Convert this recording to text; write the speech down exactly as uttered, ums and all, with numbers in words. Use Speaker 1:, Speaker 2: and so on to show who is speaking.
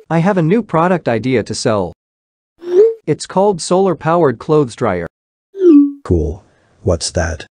Speaker 1: I have a new product idea to sell. It's called solar-powered clothes dryer.
Speaker 2: Cool. What's that?